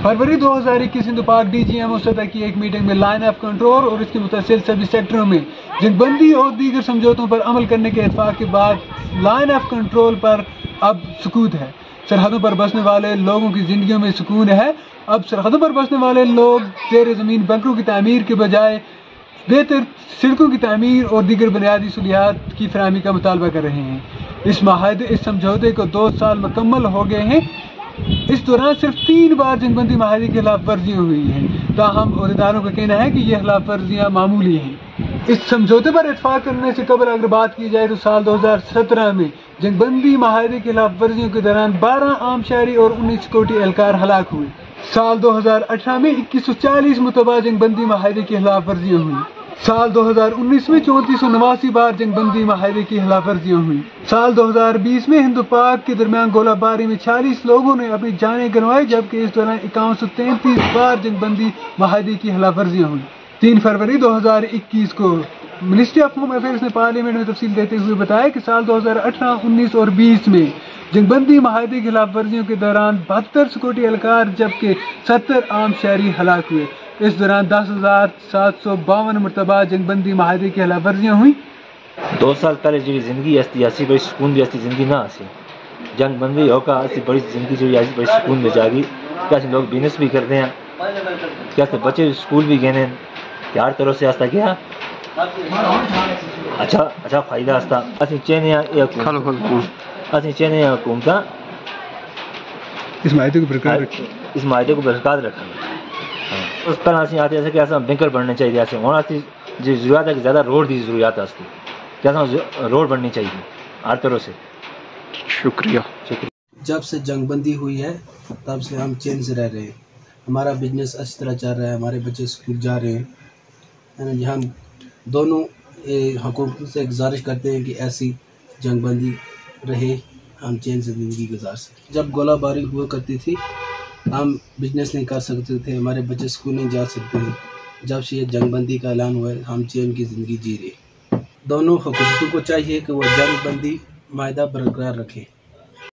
फरवरी 2021 हिंदू पाक DGMO सतह की एक मीटिंग में लाइन ऑफ कंट्रोल और इसके मुतसिल सभी सेक्टरों में जंगबंदी और दीगर समझौतों पर अमल करने के इत्फाक के बाद लाइन ऑफ कंट्रोल पर अब सुकूत है। सरहदों पर बसने वाले लोगों की जिंदगियों में सुकून है। अब सरहदों पर बसने वाले लोग ज़ेर ज़मीन बंकरों की तामीर के बजाय बेहतर सड़कों की तामीर और दीगर बुनियादी सहूलियात की फराहमी का मुतालबा कर रहे हैं। इस समझौते को 2 साल मुकम्मल हो गए हैं। इस दौरान सिर्फ 3 बार जंगबंदी माहिदे की खिलाफ वर्जियाँ हुई हैं। ताहम अहदेदारों का कहना है कि यह खिलाफ वर्जियाँ मामूली हैं। इस समझौते पर इत्फाक करने से कबल अगर बात की जाए तो साल 2017 में जंगबंदी माहिदे की खिलाफ वर्जियों के दौरान 12 आम शहरी और 19 सिक्योरिटी एहलकार हलाक हुए। साल 2018 में 2140 मुतबा जंगबंदी माहिदे की खिलाफ वर्जियाँ हुई। साल 2019 में 3489 बार जंगबंदी माहिदे की खिलाफ वर्जियाँ हुई। साल 2020 में हिंदू पाक के दरमियान गोलाबारी में 40 लोगों ने अपनी जानें गंवाई, जबकि इस दौरान 5133 बार जंगबंदी माहिदे की खिलाफ वर्जियाँ हुई। 3 फरवरी 2021 को मिनिस्ट्री ऑफ होम अफेयर्स ने पार्लियामेंट में तफसील देते हुए बताया कि साल 2018, 19 और 20 में जंगबंदी माहिदे की खिलाफ वर्जियों के दौरान 72 सिक्योरिटी एहलकार जबकि 70 आम शहरी हलाक हुए। इस दौरान 10,752 मरतबा जंगबंदी माहिदे की खिलाफ वर्जियाँ हुई। 2 साल पहले जी जिंदगी ऐसी ऐसी बड़ी सुकून भी ऐसी जिंदगी ना ऐसी जंग बंदी होगा ऐसी बड़ी जिंदगी जो ऐसी बड़ी सुकून में जाएगी। क्या लोग बिजनेस भी करते हैं, क्या बच्चे स्कूल भी गए हैं, हर तरह से आस्ता गया अच्छा फायदा आस्ता असि चेने हुकूमत इस माहिदे को बरकरार रखना। उस पर असि आते ऐसे कि ऐसा बैंकर बनने चाहिए। ऐसे होना जो जरूरत है कि ज़्यादा रोड की जरूरत है, कैसा रोड बननी चाहिए हर तरह से। शुक्रिया। जब से जंगबंदी हुई है तब से हम चैन से रह रहे हैं। हमारा बिजनेस अच्छी तरह चल रहा है, हमारे बच्चे स्कूल जा रहे हैं, है ना। हम दोनों हुकूमत से गुजारिश करते हैं कि ऐसी जंगबंदी रहे, हम चैन से ज़िंदगी गुजार सकें। जब गोलाबारी हुआ करती थी हम बिजनेस नहीं कर सकते थे, हमारे बच्चे स्कूल नहीं जा सकते थे। जब से ये जंगबंदी का ऐलान हुआ है हम चैन की ज़िंदगी जी रहे। दोनों हुकूमतों को चाहिए कि वो जंगबंदी माहिदा बरकरार रखें।